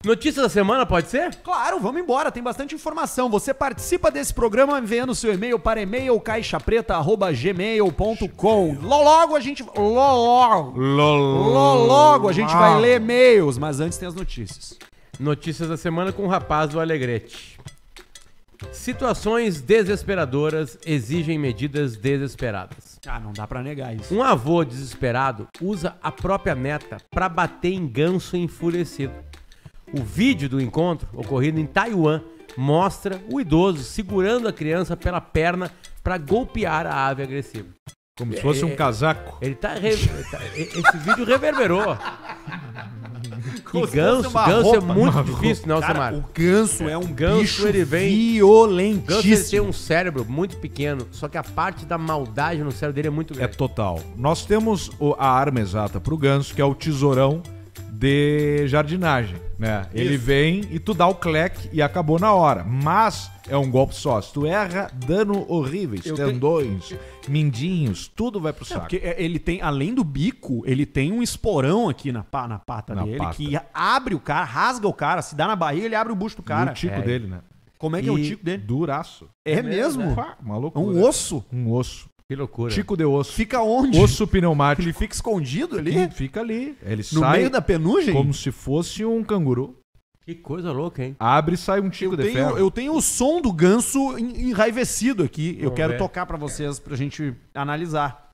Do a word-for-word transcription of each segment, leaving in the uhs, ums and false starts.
Notícias da semana, pode ser? Claro, vamos embora, tem bastante informação. Você participa desse programa enviando seu e-mail para e-mail caixapreta arroba gmail ponto com. Logo a gente... Logo, logo a gente vai ler e-mails, mas antes tem as notícias. Notícias da semana com o rapaz do Alegrete. Situações desesperadoras exigem medidas desesperadas. Ah, não dá pra negar isso. Um avô desesperado usa a própria neta pra bater em ganso enfurecido. O vídeo do encontro, ocorrido em Taiwan, mostra o idoso segurando a criança pela perna pra golpear a ave agressiva. Como se fosse É, um casaco. Ele tá, re... ele tá- Esse vídeo reverberou. Como E se ganso, fosse uma ganso roupa. é muito Uma difícil, não, Cara, Samar. o ganso é um Ganso, bicho ele vem- Ganso ele tem violentíssimo. um cérebro muito pequeno, só que a parte da maldade no cérebro dele é muito É grande. total. Nós temos o- a arma exata pro ganso, que é o tesourão de jardinagem, né? Ele vem e tu dá o cleque e acabou na hora. Mas é um golpe só. Se tu erra, dano horríveis. Eu tenho- Tendões, mindinhos, tudo vai pro É, saco. porque ele tem, além do bico, ele tem um esporão aqui na, pa- na pata Na dele, pata. que abre o cara, rasga o cara, se dá na barriga, ele abre o bucho do E cara. o tico É. dele, né? Como é que é o E- tico dele? Duraço. É mesmo? Pá, uma É loucura. um osso? Um osso. Que loucura. Tico de osso. Fica onde? Osso pneumático. Ele fica escondido ali? Ele fica ali. Ele No sai meio da penugem? como se fosse um canguru. Que coisa louca, hein? Abre e sai um tico Eu de tenho, ferro. eu tenho o som do ganso en- enraivecido aqui. Eu Vamos quero ver. tocar pra vocês, pra gente analisar.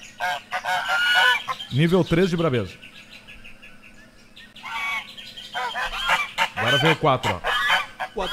Nível três de brabeza. Agora vem o quatro, ó.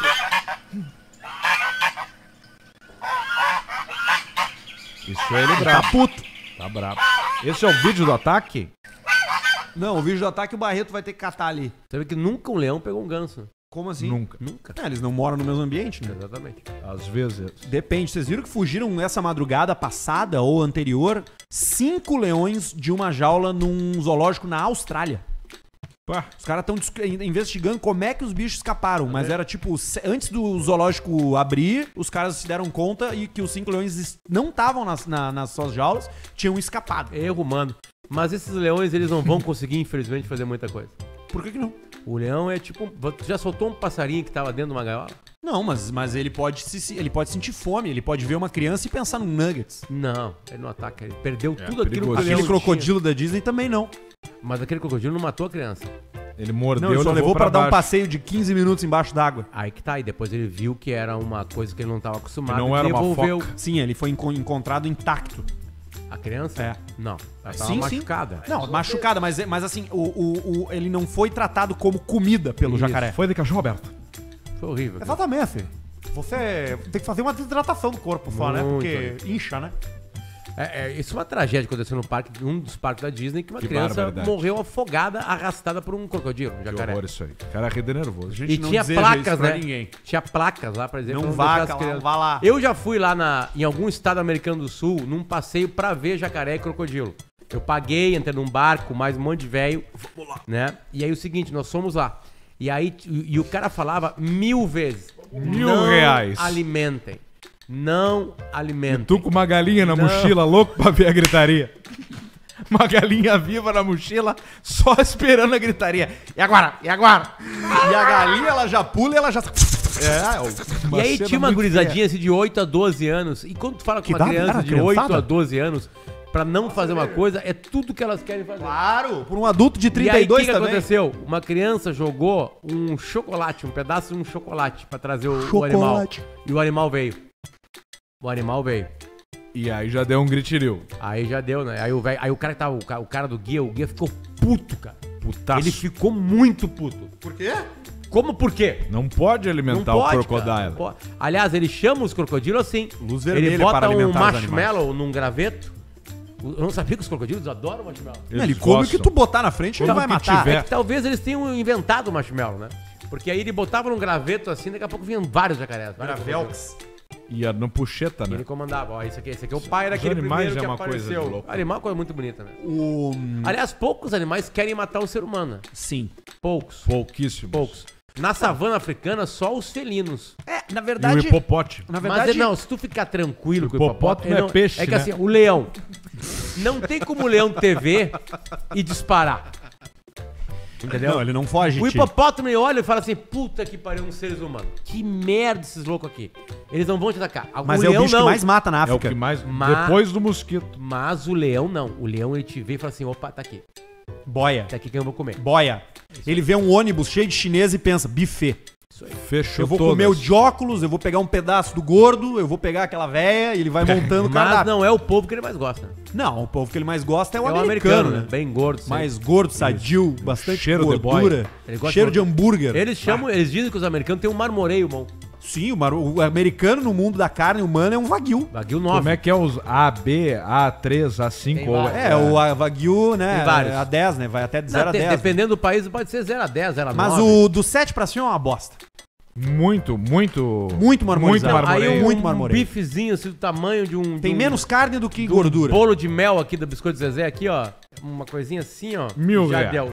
Isso é ele brabo. Tá puto. Tá brabo. Esse é o vídeo do ataque? Não, o vídeo do ataque o Barreto vai ter que catar ali. Você vê que nunca um leão pegou um ganso. Como assim? Nunca. Nunca. É, eles não moram no mesmo ambiente, né? Exatamente. Às vezes. Depende. Vocês viram que fugiram essa madrugada passada ou anterior cinco leões de uma jaula num zoológico na Austrália. Pá. Os caras estão investigando como é que os bichos escaparam. Mas era tipo, se- antes do zoológico abrir, os caras se deram conta e que os cinco leões es- não estavam nas, na- nas suas jaulas, tinham escapado. Erro humano. Mas esses leões, eles não vão conseguir, infelizmente, fazer muita coisa. Por que que não? O leão é tipo... um- Tu já soltou um passarinho que tava dentro de uma gaiola? Não, mas, mas ele, pode se, se- ele pode sentir fome, ele pode ver uma criança e pensar no nuggets. Não, ele não ataca. Ele perdeu tudo aquilo que o perigoso. leão Aquele tinha. crocodilo da Disney também não. Mas aquele crocodilo não matou a criança. Ele mordeu Não, ele só levou pra, dar um baixo. passeio de quinze minutos embaixo d'água. Aí que tá. E depois ele viu que era uma coisa que ele não tava acostumado. Que não e era uma devolveu. foca. Sim, ele foi enco- encontrado intacto. A criança? É. Não. Ela tava Sim, sim. machucada. Não, machucada, mas, mas assim, o, o, o- ele não foi tratado como comida pelo Isso. jacaré. Foi de cachorro aberto. Foi horrível. cara. Exatamente. Você tem que fazer uma desidratação do corpo só, né? Muito. Porque incha, né? É, é, isso é uma tragédia que aconteceu no parque, um dos parques da Disney, que uma Que criança barbaridade. morreu afogada, arrastada por um crocodilo, um Que jacaré. horror isso aí. O cara ri de nervoso. gente E não tinha deseja placas, isso pra né? ninguém. Tinha placas lá, por exemplo. Não pra vá, deixar as cara, crianças- vá lá. Eu já fui lá na, em algum estado americano do sul, num passeio pra ver jacaré e crocodilo. Eu paguei, entrei num barco, mais um monte de velho, né? E aí o seguinte, nós fomos lá. E aí, e, e o cara falava mil vezes. Mil não reais. alimentem. Não alimentem. Tu com uma galinha na Não. mochila, louco pra ver a gritaria. Uma galinha viva na mochila, só esperando a gritaria. E agora? E agora? E a galinha, ela já pula e ela já... É, E aí tinha uma gurizadinha assim, de oito a doze anos. E quando tu fala com Que uma idade criança era, de oito criançada? a doze anos, pra não fazer uma coisa, é tudo que elas querem fazer. Claro, por um adulto de E trinta aí, e o que, dois que também. aconteceu? Uma criança jogou um chocolate, um pedaço de um chocolate pra trazer o, o Chocolate. animal. E o animal veio. O animal veio. E aí já deu um gritiril. Aí já deu, né? Aí o, velho- aí o cara que tava, o cara, o cara do guia, o guia ficou puto, cara. Putaço. Ele ficou muito puto. Por quê? Como por quê? Não pode Não alimentar pode, o cara, crocodilo. não pode. Aliás, ele chama os crocodilos assim. Luz Ele vermelha bota para um alimentar os marshmallow num graveto. Eu não sabia que os crocodilos adoram marshmallow. Não, ele Eles come o gostam. que tu botar na frente, ele Come vai o que matar. tiver. É que talvez eles tenham inventado o marshmallow, né? Porque aí ele botava num graveto assim, daqui a pouco vinham vários jacarés. vários crocodilos. Ia no puxeta, E né? ele comandava, ó, esse aqui, esse aqui é o pai daquele animais primeiro é que uma coisa apareceu. de louco. Animal é uma coisa muito bonita, né? O... Aliás, poucos animais querem matar o ser humano, né? Sim. Poucos. Pouquíssimo. Poucos. Na savana africana, só os felinos. É, na E o verdade... hipopote. Na Mas verdade... não, se tu ficar tranquilo O com o hipopótamo... hipopótamo é peixe, É que né? assim, o leão... Não tem como o leão T V e disparar. Entendeu? Não, ele não foge O de ti. hipopótamo ele olha e fala assim, puta que pariu, uns seres humanos. Que merda esses loucos aqui. Eles não vão te atacar. Mas é o bicho que mais mata na É o África. que mais... Ma- Depois do mosquito. Mas o leão não. O leão ele te vê e fala assim, opa, tá aqui. Boia. Tá aqui que eu vou comer. Boia. Ele vê um ônibus cheio de chinês e pensa, buffet. Fechou Eu vou todas. comer o de óculos, eu vou pegar um pedaço do gordo, eu vou pegar aquela véia e ele vai montando o Mas cardápio. não é o povo que ele mais gosta. Não, o povo que ele mais gosta é o é o americano, americano, né? né? Bem gordo. sempre. Mais gordo, sadio, bastante Cheiro de gordura, Ele gosta cheiro de- de hambúrguer. Eles chamam, eles dizem que os americanos têm um marmoreio bom. Sim, o, mar- o americano no mundo da carne humana é um Wagyu. Wagyu nove. Como é que é os A, B, A três, A cinco? Tem ou- vários. É, o a Wagyu, né, Tem vários. a dez, né, vai até de Não, zero a te- dez. Dependendo do país, pode ser zero a dez, zero a nove. Mas o do sete pra cima é uma bosta. Muito, muito... Muito marmorizado. Muito Aí marmoreio. um, Muito um marmoreio. bifezinho assim do tamanho de um... de Tem um- menos carne do que de um gordura. bolo de mel aqui do Biscoito Zezé aqui, ó. Uma coisinha assim, ó. Mil já reais. deu.